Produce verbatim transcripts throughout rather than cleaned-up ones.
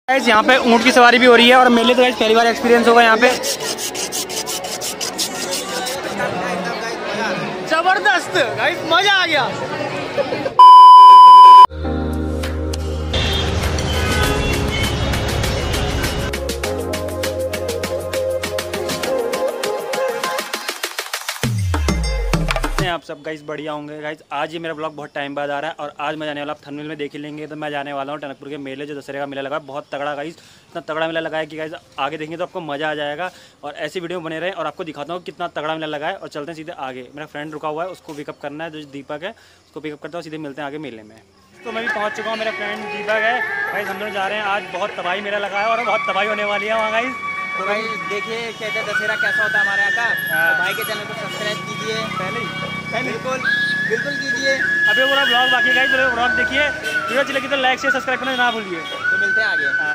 Guys यहाँ पे ऊँट की सवारी भी हो रही है और मेले तो गाइस पहली बार एक्सपीरियंस होगा यहाँ पे। जबरदस्त गाइस, मजा आ गया। आप सब गाइस बढ़िया होंगे। गाइस आज ये मेरा ब्लॉग बहुत टाइम बाद आ रहा है और आज मैं जाने वाला, आप थंबनेल में देख ही लेंगे, तो मैं जाने वाला हूँ टनकपुर के मेले, जो दशहरे का मेला लगा है। बहुत तगड़ा गाइस, इतना तगड़ा मेला लगा है कि गाइस आगे देखेंगे तो आपको मज़ा आ जाएगा। और ऐसी वीडियो बने रहे और आपको दिखाता हूँ कितना तगड़ा मेला लगा है। और चलते हैं सीधे आगे, मेरा फ्रेंड रुका हुआ है, उसको पिकअप करना है, जो दीपक है उसको पिकअप करता हूँ, सीधे मिलते हैं आगे मेले में। तो मैं भी पहुँच चुका हूँ, मेरा फ्रेंड दीपक है। गाइस हम लोग जा रहे हैं, आज बहुत तबाही मेला लगा है और बहुत तबाही होने वाली है वहाँ गाइस। तो भाई देखिए कहते हैं दशहरा कैसा होता है हमारे यहाँ का। तो भाई के चैनल को सब्सक्राइब कीजिए पहले ही, बिल्कुल बिल्कुल कीजिए। अभी पूरा ब्लॉग बाकी गाइस, पूरा ब्लॉग देखिए, वीडियो अच्छी लगी तो लाइक शेयर सब्सक्राइब करना ना भूलिए। तो मिलते हैं आगे।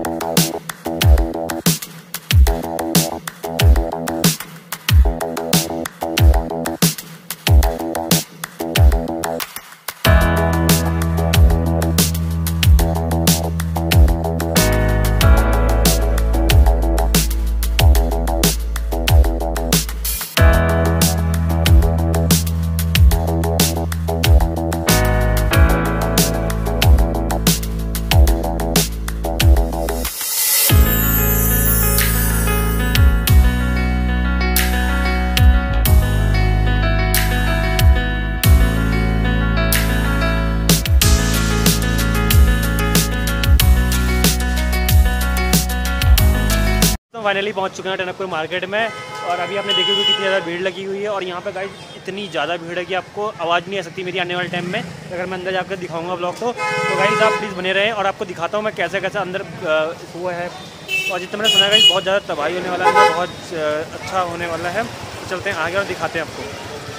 फाइनली पहुंच चुके हैं टनकपुर मार्केट में और अभी आपने देखी होगी कितनी ज़्यादा भीड़ लगी हुई है। और यहाँ पे गाइस इतनी ज़्यादा भीड़ है कि आपको आवाज़ नहीं आ सकती मेरी आने वाले टाइम में। अगर मैं अंदर जाकर दिखाऊंगा ब्लॉग तो तो गाइस आप प्लीज़ बने रहें और आपको दिखाता हूँ मैं कैसे कैसे अंदर हुआ है। और जितना मैंने सुना है गाइस बहुत ज़्यादा तबाही होने वाला है, बहुत अच्छा होने वाला है। तो चलते हैं आगे और दिखाते हैं आपको।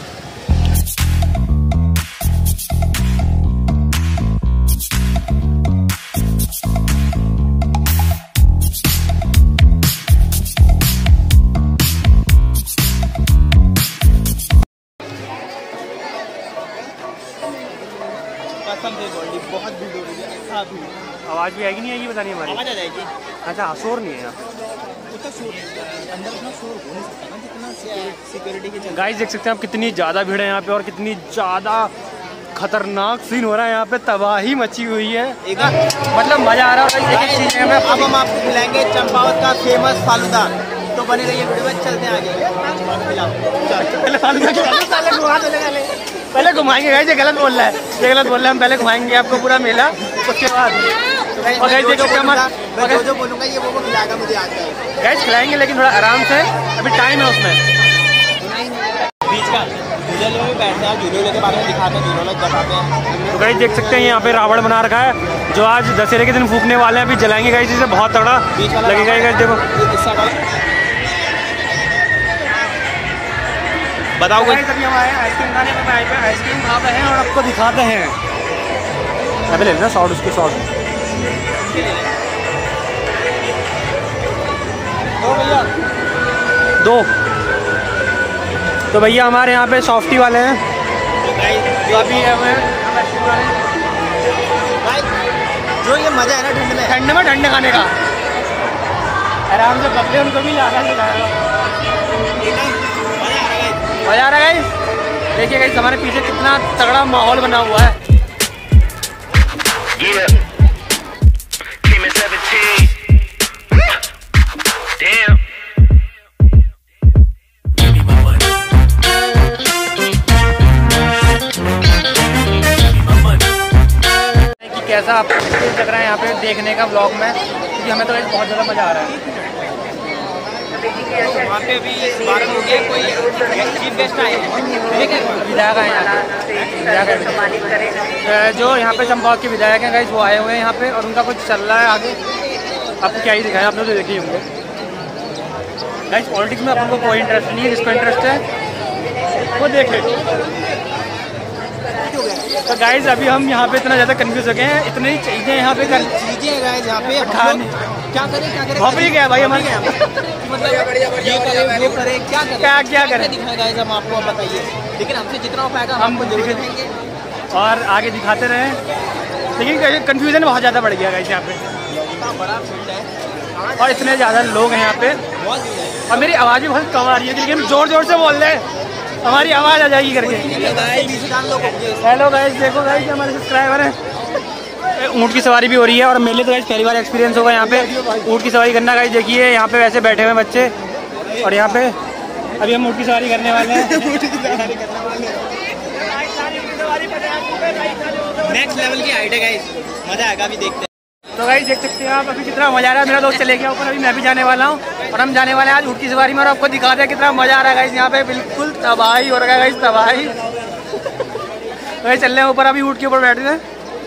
बहुत भीड़ हो रही है। आवाज़ भी आएगी नहीं आएगी पता नहीं हमारी? आवाज़ आ जाएगी। अच्छा शोर नहीं है यहाँ उतना शोर अंदर उतना शोर हो नहीं सकता ना जितना सिक्योरिटी के। गाइस देख सकते हैं आप कितनी ज़्यादा भीड़ है यहाँ पे और कितनी ज़्यादा खतरनाक सीन हो रहा है यहाँ पे, तबाही मची हुई है। एक मतलब मज़ा आ रहा है। एक चीज़ है, अब हम आपको खिलाएंगे चंपावत का फेमस फालूदा, तो बने रहिए वीडियो में। चलते हैं आगे, पहले घुमाएंगे गाइस, ये गलत बोल रहा है, ये गलत बोल रहा है। हम पहले घुमाएंगे आपको पूरा मेला, उसके बाद जो जो बोलूँगा ये वो वो खिलाएगा मुझे आज गाइस। खिलाएंगे लेकिन थोड़ा आराम से, अभी टाइम है उसमें। बीच का झूले में बैठते हैं, झूले के बारे में दिखाते हैं, झूलों में जगाते हैं। तो गाइस देख सकते हैं यहाँ पे रावण बना रखा है, जो आज दशहरे के दिन फूकने वाले हैं। अभी जलाएंगे गाइस, इसे बहुत तगड़ा लगेगा गाइस। देखो बताओ गाइस, अभी हम आए आइसक्रीम खाने में, आए पे आइसक्रीम खाते हैं और आपको दिखाते हैं। अभी ले लेना शॉर्ट, उसके शॉर्ट दो भैया, दो। तो भैया हमारे यहाँ पे सॉफ्टी वाले हैं, जो अभी जो ये मजा है ना ठंड में, ठंड में ठंडे खाने का आराम से पकड़े, उनको भी ज़्यादा मजा आ रहा है गाइस। देखिए गाइस हमारे पीछे कितना तगड़ा माहौल बना हुआ है। कि कैसा आपको लग रहा है यहाँ पे देखने का ब्लॉग में, क्योंकि हमें तो बहुत ज़्यादा मज़ा आ रहा है। वहाँ पे भी बारह हो गया, कोई चीफ गेस्ट आए हैं, विधायक आए हैं, जो यहाँ पे चंपावत के विधायक हैं गाइस, वो आए हुए हैं यहाँ पे और उनका कुछ चल रहा है आगे। आपको क्या ही दिखाएं, आप लोग तो देखे ही होंगे गाइस। पॉलिटिक्स में अपन को कोई इंटरेस्ट नहीं है, जिसको इंटरेस्ट है वो देखे। तो गाइस अभी हम यहाँ पे इतना ज़्यादा कंफ्यूज हो गए हैं, इतनी चीज़ें यहाँ पे कर चीज़ें गाइस यहाँ पे खाने क्या करें क्या करें वहाँ पे क्या है भाई हमारे यहाँ मतलब ये करें वो करें क्या करें क्या क्या करें दिखाएं गाइस हम आपको, बताइए। लेकिन हमसे जितना हो पाएगा हम आपको जरूर दिखाएंगे और आगे दिखाते रहें। लेकिन कन्फ्यूजन बहुत ज़्यादा बढ़ गया गाइस यहाँ पे। बड़ा फील्ड है और इतने ज़्यादा लोग हैं यहाँ पे, बहुत भीड़ है। और मेरी आवाज़ भी बहुत कम आ रही है, लेकिन जोर जोर से बोल रहे हैं, हमारी आवाज़ आ जाएगी करके। हेलो गाइस, देखो गाइस हमारे सब्सक्राइबर हैं। ऊँट की सवारी भी हो रही है और मेले तो गाइस पहली बार एक्सपीरियंस होगा यहाँ पे ऊँट की सवारी करना। गाइस देखिए यहाँ पे वैसे बैठे हुए बच्चे, और यहाँ पे अभी हम ऊँट की सवारी करने वाले हैं। नेक्स्ट लेवल की हाइट है गाइस, मजा आएगा, अभी देखते हैं। तो गाइस देख सकते हैं आप अभी कितना मजा आ रहा है। मेरा दोस्त चले गया ऊपर, अभी मैं भी जाने वाला हूँ और हम जाने वाले हैं आज ऊँट की सवारी में, और आपको दिखा दें कितना मजा आ रहा है गाइस। यहाँ पे बिल्कुल तबाही हो रहा है गाइस, तबाही। तो गाइस चल रहे हैं ऊपर, अभी ऊँट के ऊपर बैठे हैं।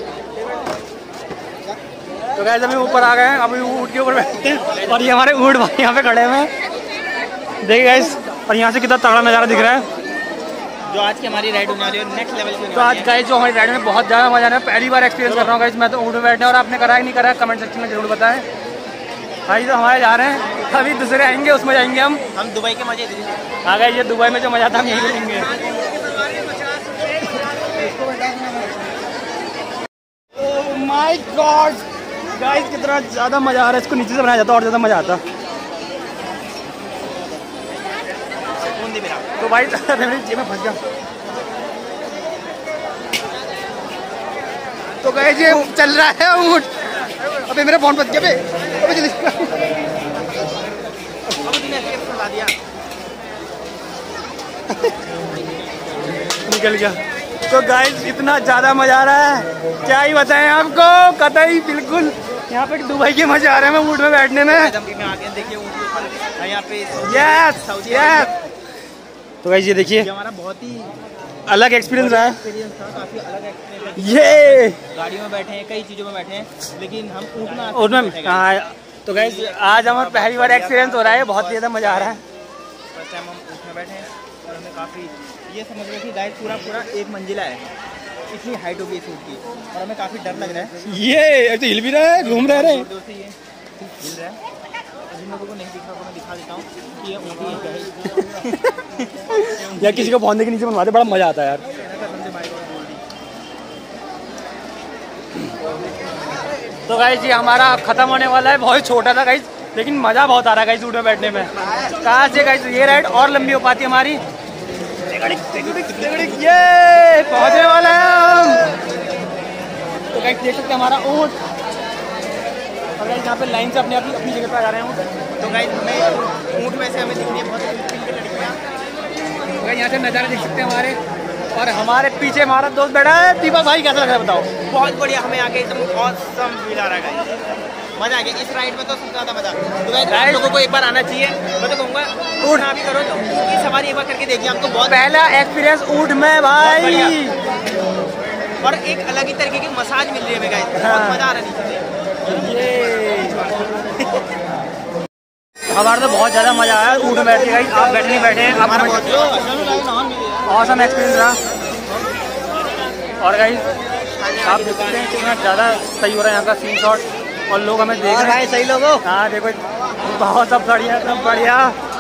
तो गाइस अभी ऊपर आ गए हैं, अभी ऊँट के ऊपर बैठते हैं और ये हमारे ऊँट भाई यहाँ पे खड़े हुए हैं, देखिए गाइस। और यहाँ से कितना तगड़ा नज़ारा दिख रहा है। जो आज की हमारी राइड होने वाली है नेक्स्ट लेवल की। तो आज गाइस जो हमारी राइड में बहुत ज़्यादा मजा आ रहा है, पहली बार एक्सपीरियंस कर रहा हूँ गाइस मैं तो ऊँट में बैठने, और आपने करा है नहीं करा है कमेंट सेक्शन में जरूर बताएं। भाई तो हमारे जा रहे हैं, अभी दूसरे आएंगे उसमें जाएंगे हम हम दुबई के मजे आ गए। ये दुबई में जो मजा था हम यहीं लेंगे। ओह माय गॉड गाइस, कितना ज़्यादा मजा आ रहा है। इसको नीचे से बनाया जाता और ज़्यादा मजा आता। तो भाई मेरी जेब में फंस गया। तो गाइस ये चल रहा है ऊँट, अबे मेरा फोन फंस गया बे, अबे जल्दी दिया निकल गया। तो गाइस इतना ज़्यादा मजा आ रहा है, क्या ही बताएं आपको, कतई बिल्कुल यहाँ पे दुबई के मजे आ रहे हैं ऊँट में बैठने में। देखिए यहाँ पे यस यस। तो गाइस ये देखिए हमारा बहुत ही अलग एक्सपीरियंस रहा है। एक्सपीरियंस था, काफी अलग एक्सपीरियंस। ये गाड़ियों में बैठे हैं, कई चीज़ों में बैठे हैं, लेकिन हम ऊँट में ऊँट में हाँ। तो गाइस आज हमारा पहली बार एक्सपीरियंस हो रहा है, बहुत ज़्यादा मजा आ रहा है। फर्स्ट टाइम हम ऊँट में बैठे हैं और हमें काफ़ी ये समझ रहे कि गाइस पूरा पूरा एक मंजिला है, इतनी हाइट होगी इस ऊँट की, और हमें काफ़ी डर लग रहा है। ये ऐसे हिल भी रहा है, घूम रहा है, दूर से ये हिल रहा है। जिन लोगों को नहीं दिख रहा मैं दिखा देता हूँ कि ये ऊँट ही है। या किसी को पौधे के नीचे बनवाते, बड़ा मजा आता है यार। तो गाइस ये हमारा खत्म होने वाला है, बहुत छोटा था गाइस, लेकिन मजा बहुत आ रहा है गाइस ऊँट में बैठने में। कहाँ से गाइस ये राइड और लंबी हो पाती है हमारी। ये पहुंचने वाला है हम। तो गाइस देख सकते हैं हमारा ऊँट, और गाइस यहाँ पे लाइन से अपने अपनी अपनी जगह पे आ रहे हैं ऊँट। तो गाइस हमें ऊँट में से हमें दिख रही है बहुत लड़कियाँ। गाइस यहाँ से नज़ारे देख सकते हैं हमारे, और हमारे पीछे हमारा दोस्त बैठा है दीपक भाई। कैसा लग रहा है बताओ? बहुत बढ़िया, हमें आके एकदम ऑसम फील आ रहा है गाइस, मजा आ गया इस राइड में तो सबसे ज्यादा मजा। तो गाइस आप लोगों को एक बार आना चाहिए, मैं तो कहूँगा ऊँट ना भी करो तो ऊँट की सवारी एक बार करके देखिए, आपको बहुत पहला एक्सपीरियंस ऊँट में भाई, और एक अलग ही तरीके की मसाज मिल रही है हमें गाइस, बहुत मजा आ रहा है नीचे। हमारा तो बहुत ज़्यादा मजा आया ऊँट में बैठ के गाइस। आप बैठे नहीं बैठे हैं, आप ऑसम एक्सपीरियंस रहा। और गाइस आप देख सकते हैं कितना ज़्यादा सही हो रहा है यहाँ का सीन शॉट, और लोग हमें देख रहे हैं। सही लोगों हाँ देखो बहुत सब बढ़िया, सब बढ़िया,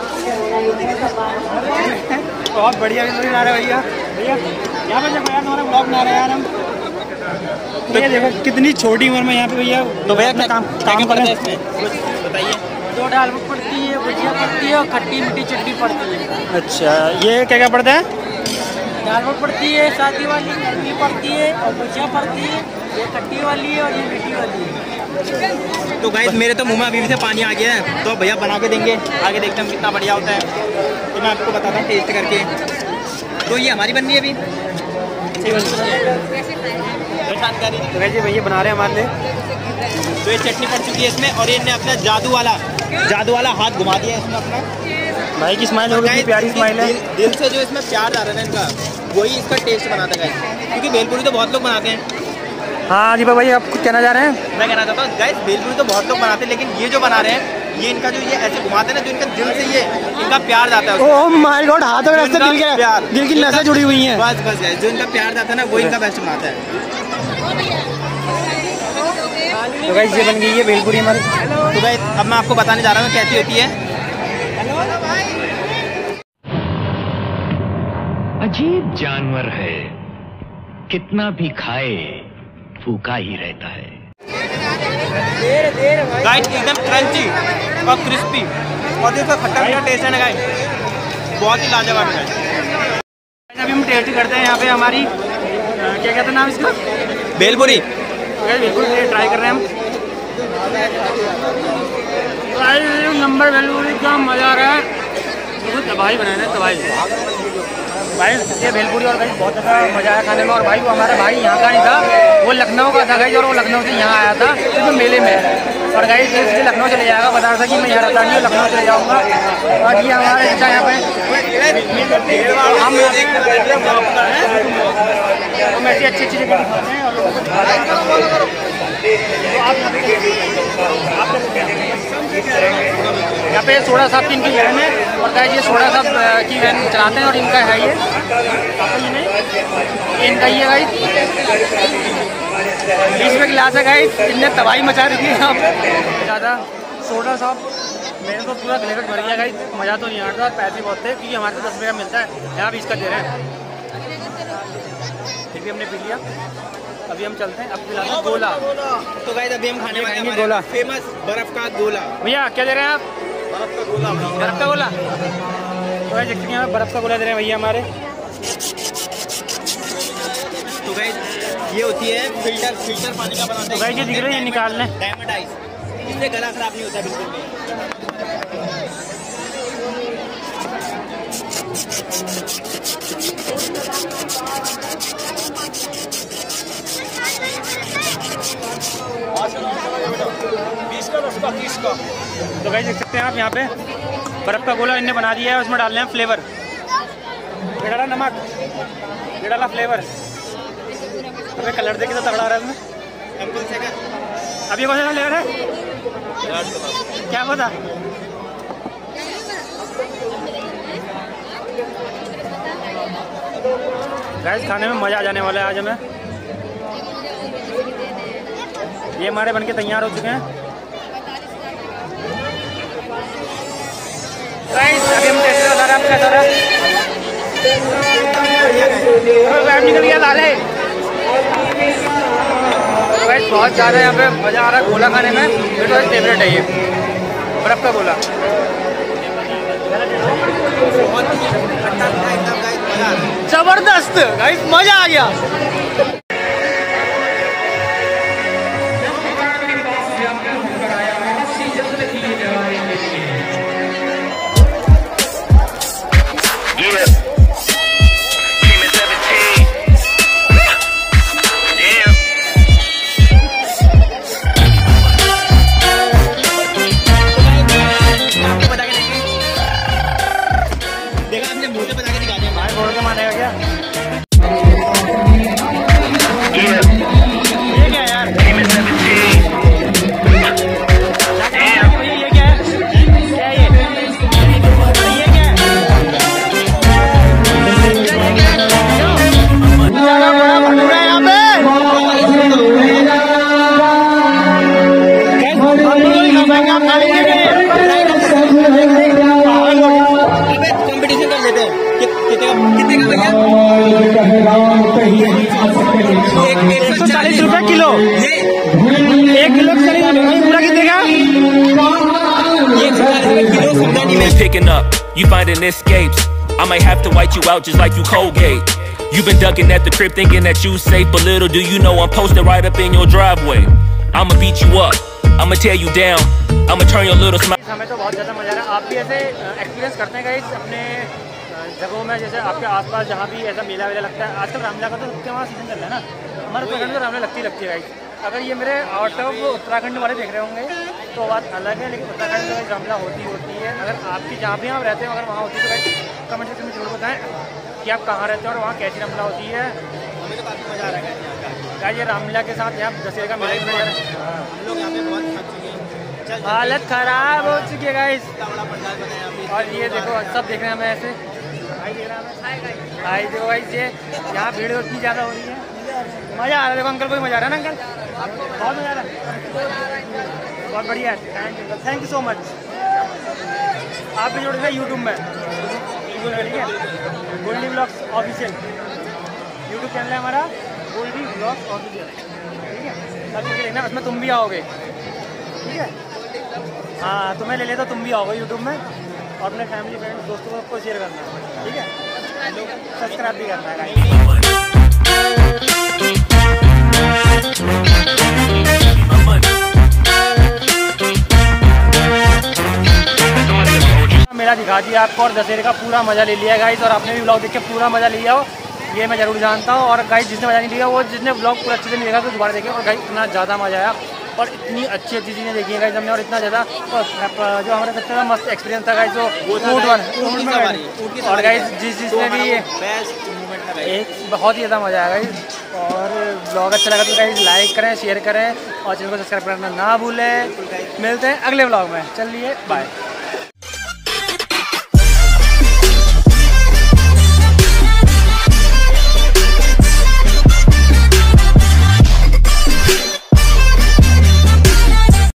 बहुत बढ़िया भी आ रहा है भैया। भैया यहाँ पर देखो यार, हमारा ब्लॉग बना रहे हैं यार हम। तो ये देखो कितनी छोटी उम्र में यहाँ पे भैया। तो भैया क्या काम काम कर रहे हैं इसमें बताइए। दो दाल पड़ती है, भुजिया पड़ती है और खट्टी मीठी चटनी पड़ती है। अच्छा ये क्या क्या पड़ता है? दाल पड़ती है शादी वाली, चटनी पड़ती है और भुजिया पड़ती है, ये खट्टी वाली है और ये मीठी वाली है। तो गाइस मेरे तो मुंह में अभी भी से पानी आ गया है, तो भैया बना के देंगे, आगे देखते हैं कितना बढ़िया होता है, तो मैं आपको बताता हूँ टेस्ट करके। तो ये हमारी बननी है अभी जानकारी। तो वैसे भैया बना रहे हैं हमारे लिए। तो ये चटनी पड़ चुकी है इसमें, और इनने अपना जादू वाला जादू वाला हाथ घुमा दिया इसमें अपना। भाई की स्माइल होगी, प्यारी स्माइल है। दिल, दिल से जो इसमें प्यार आ रहा है ना इनका, वही इसका टेस्ट बनाता है गाइस, क्योंकि भेलपुरी तो बहुत लोग बनाते हैं। हाँ दीपक भाई आप कुछ कहना चाह रहे हैं? मैं कहना चाहता हूँ गाइस भेलपुरी तो बहुत लोग बनाते हैं, लेकिन ये जो बना रहे हैं, ये इनका जो ये ऐसे घुमाते हैं ना, जो इनका दिल से ये इनका प्यार जाता है। ओह माय गॉड, हाथों में दिल के दिल की नसें जुड़ी हुई हैं। बस बस गाइस, जो इनका प्यार जाता है ना, वो इनका बेस्ट बनाता है। तो गाइस ये बन गई है भेलपुरी हमारी। तो गाइस अब मैं आपको बताने जा रहा हूँ कैसी होती है। अजीब जानवर है, कितना भी खाए फूका ही रहता है। गाइस एकदम क्रंची और क्रिस्पी और देखो खट्टा मीठा टेस्ट है ना गाइस, बहुत ही लाजवाब है। अभी हम टेस्ट करते हैं यहाँ पे हमारी क्या कहते हैं नाम इसका, भेलपुरी। बिल्कुल ट्राई कर रहे हैं हम। नंबर भेलपुरी का मज़ा आ रहा है, बिल्कुल तबाही बनाए हैं तबाही भाई। ये भेलपुरी और भाई बहुत ज़्यादा मज़ा आया खाने में। और भाई वो हमारा भाई यहाँ का नहीं था, वो लखनऊ का था गाइस, और वो लखनऊ से यहाँ आया था तो मेले में। और गाइस इसलिए लखनऊ चले जाएगा, बता रहा था कि मैं यहाँ रहता नहीं हूँ, लखनऊ चले जाऊँगा। और ये हमारा अच्छा यहाँ पे हम हम ऐसी अच्छी अच्छी जगह दिखाते हैं और लोगों को दिखाते हैं। तो आप यहाँ पे सोडा साहब की इनकी वैन है और गाइस ये सोडा साहब की वैन चलाते हैं और इनका है ये ये इनका ही है गाइस। बीस में गिलास है गाइस, इनने तबाही मचा रखी है यहाँ पे ज़्यादा। सोडा साहब मेरे तो पूरा ग्लेवर भर गया गाइस, मज़ा तो नहीं आ रहा, पैसे बहुत थे क्योंकि हमारे दस रुपये का मिलता है, यहाँ बीस का दे रहे हैं। फिर भी हमने पी लिया। अभी हम चलते हैं, अब खिलाते हैं गोला। तो गाइस अभी हम खाने वाले हैं गोला, फेमस बर्फ का गोला। भैया क्या दे रहे हैं आप? बर्फ का गोला। बर्फ का गोला। तो गाइस देखते हैं बर्फ का गोला दे रहे हैं भैया हमारे। तो गाइस ये होती है फिल्टर फिल्टर पानी का बनाते हैं। तो गाइस ये दिख रहे हैं, ये निकालने डायमंड आइस, इससे गला खराब नहीं होता बिल्कुल भी। तो गाइस देख सकते हैं आप यहाँ पे बर्फ का गोला इनने बना दिया है, उसमें डालने हैं फ्लेवर। ये डाला नमक, ये डाला फ्लेवर। अबे कलर देखे तो तगड़ा रहा है इसमें। अब ये कौन सा फ्लेवर है क्या पता? गाइस खाने में मज़ा आ जाने वाला है आज हमें। ये हमारे बनके तैयार हो चुके हैं गाइस। अभी हम टेस्ट बता रहे हैं, कैसा रहा? निकल गया लाले। गाइस बहुत ज़्यादा यहाँ पे मज़ा आ रहा है गोला खाने में। मेरे तो फेवरेट है ये बर्फ का गोला। जबरदस्त गाइस, मज़ा आ गया। एक सौ चालीस रुपए किलो, एक किलो पूरा कितने Picking up, you finding escapes. I might have to white you out just like you Colgate. You've been ducking at the crib thinking that you safe, but little do you know I'm posted right up in your driveway. I'ma beat you up, I'ma tear you down, I'ma turn your little smile. हमें तो बहुत ज़्यादा मज़ा आ रहा है। आप भी ऐसे एक्सपीरियंस करते हैं गाइस अपने जगहों में, जैसे आपके आसपास जहाँ भी ऐसा मेला वेला लगता है। आजकल रामलीला का तो सबके वहाँ सीजन चल रहा है ना, हमारे उत्तराखंड में रामलीला लगती लगती है गाइस। अगर ये मेरे आउट ऑफ उत्तराखंड वाले देख रहे होंगे तो बात अलग है, लेकिन उत्तराखंड में रामलीला होती होती है। अगर आपकी जहाँ भी आप रहते हैं अगर वहाँ होती है तो गाइस कमेंट सेक्शन में जरूर बताएं कि आप कहाँ रहते हैं और वहाँ कैसी रामलीला होती है। हमें तो काफ़ी मज़ा आ रहा है गाइस। ये रामलीला के साथ यहाँ दशहरे का मेला भी हम लोग यहाँ पे बहुत थक चुके हैं, हालत ख़राब हो चुकी है गाइस। बड़ा पंडाल बनाया अभी। और ये देखो सब देख रहे हैं हमें ऐसे, भाई देख रहा है भाई देखो भाई ये यहाँ भीड़ इतनी ज़्यादा हो रही है, मज़ा आ रहा है। देखो अंकल को भी मज़ा आ रहा है ना अंकल, बहुत मज़ा आ रहा है, बहुत बढ़िया है। Thank you thank you so much. आप भी जुड़ गए यूट्यूब में, ठीक है, Goldy blogs official YouTube channel है हमारा, गोल्डी ब्लॉग्स ऑफिशियल, ठीक है। कल करके देखना, उसमें तुम भी आओगे, ठीक है? हाँ, तुम्हें ले ले तो तुम भी आओगे यूट्यूब में, और अपने फैमिली फ्रेंड्स दोस्तों को सबको शेयर करना, ठीक है? सब्सक्राइब भी करना है। मेला दिखा दिया आपको और दशहरे का पूरा मज़ा ले लिया गाइस, और आपने भी ब्लॉग देख के पूरा मज़ा लिया हो, ये मैं ज़रूर जानता हूँ। और गाइस जिसने मज़ा नहीं लिया वो जिसने ब्लॉग पूरा अच्छे से नहीं देखा तो दोबारा देखें। और गाइस इतना ज़्यादा मज़ा आया और इतनी अच्छी अच्छी चीज़ें देखी है गाइस हमने, और इतना ज़्यादा जो हमारे सबसे ज़्यादा मस्त एक्सपीरियंस था गाइस जो ऊँट वन, और गाइस जिस जिसने भी एक बहुत ही ज़्यादा मज़ा आया गाइस। और ब्लॉग अच्छा लगा तो गाइस लाइक करें, शेयर करें और चैनल को सब्सक्राइब करना ना भूलें। मिलते हैं अगले ब्लॉग में, चलिए बाय।